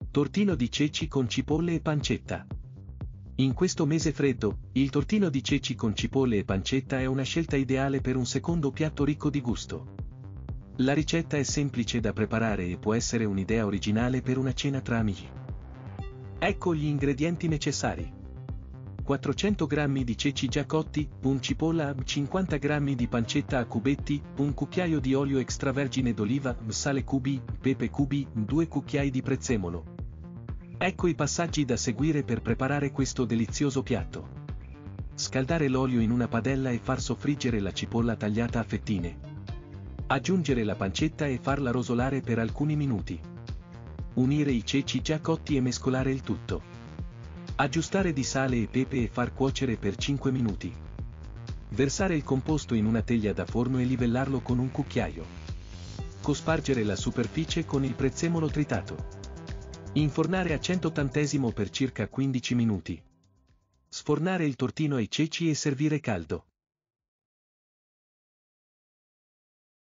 Tortino di ceci con cipolle e pancetta. In questo mese freddo, il tortino di ceci con cipolle e pancetta è una scelta ideale per un secondo piatto ricco di gusto. La ricetta è semplice da preparare e può essere un'idea originale per una cena tra amici. Ecco gli ingredienti necessari. 400 g di ceci già cotti, un cipolla, 50 g di pancetta a cubetti, un cucchiaio di olio extravergine d'oliva, sale cubi, pepe cubi, 2 cucchiai di prezzemolo. Ecco i passaggi da seguire per preparare questo delizioso piatto. Scaldare l'olio in una padella e far soffriggere la cipolla tagliata a fettine. Aggiungere la pancetta e farla rosolare per alcuni minuti. Unire i ceci già cotti e mescolare il tutto. Aggiustare di sale e pepe e far cuocere per 5 minuti. Versare il composto in una teglia da forno e livellarlo con un cucchiaio. Cospargere la superficie con il prezzemolo tritato. Infornare a 180° per circa 15 minuti. Sfornare il tortino ai ceci e servire caldo.